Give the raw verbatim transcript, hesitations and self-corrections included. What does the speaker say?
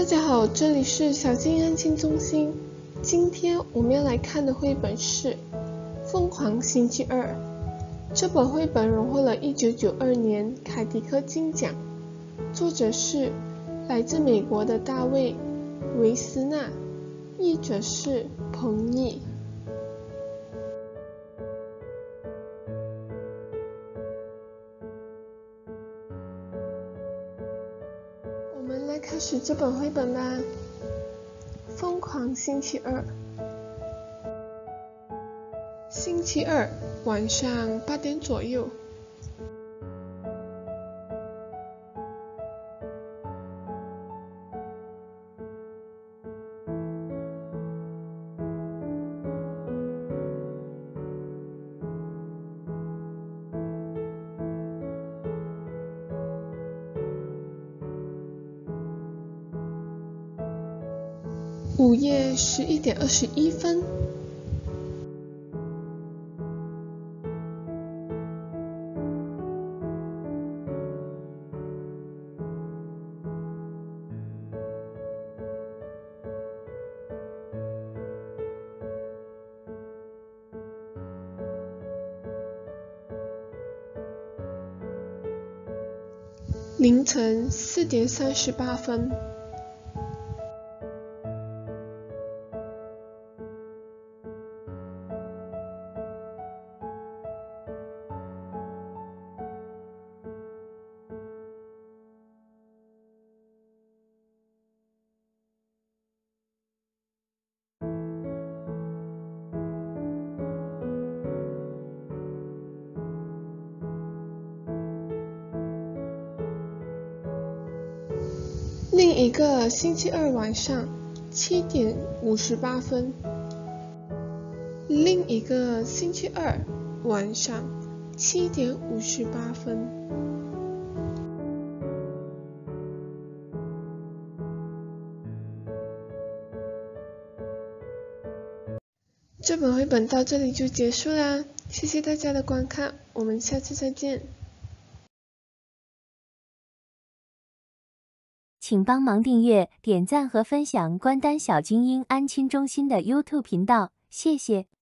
大家好，这里是小静安亲中心。今天我们要来看的绘本是《疯狂星期二》。这本绘本荣获了一九九二年凯迪克金奖，作者是来自美国的大卫·维斯纳，译者是彭毅。我们来开始这本绘本吧。疯狂星期二。星期二晚上八点左右，午夜十一点二十一分。凌晨四点三十八分。另一个星期二晚上七点五十八分，另一个星期二晚上七点五十八分。这本绘本到这里就结束啦，谢谢大家的观看，我们下次再见。 请帮忙订阅、点赞和分享关丹小精英安亲中心的 YouTube 频道，谢谢。